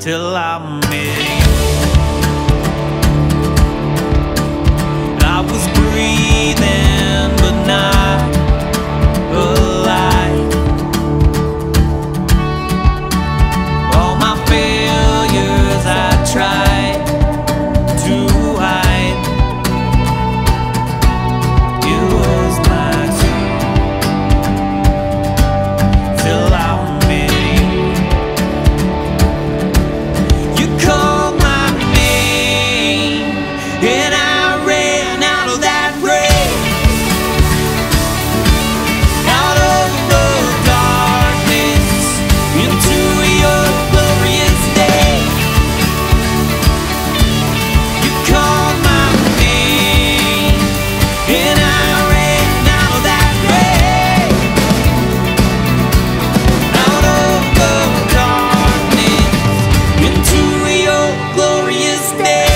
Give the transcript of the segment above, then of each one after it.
till I met you. I was breathing but not alive. All my failures I tried to hide. It was my turn till I met you. You called my name and I ran out of that rain, out of the darkness into your glorious day. You called my name and I ran out of that rain, out of the darkness into your glorious day.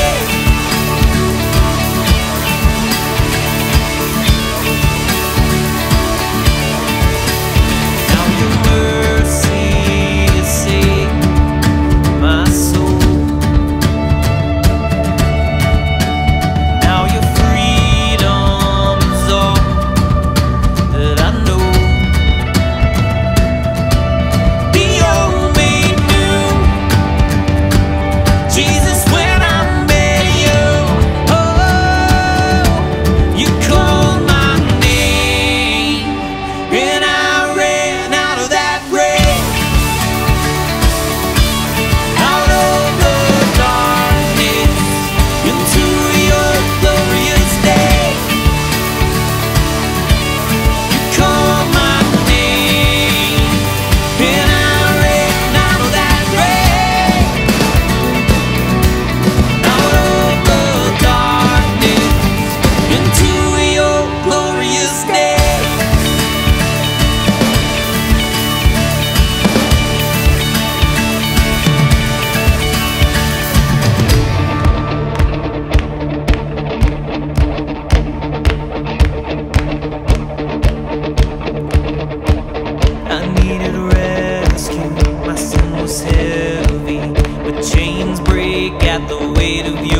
Now your mercy has saved my soul. Now your freedom is all that I know. The old me knew Jesus when I met you. Oh, you called my name and I ran out of that rain, out of the darkness into your glorious day. You called my name and I ran out of that rain, out of the darkness into your glorious day. I needed rescue, my sin was heavy, but chains break at the weight of you.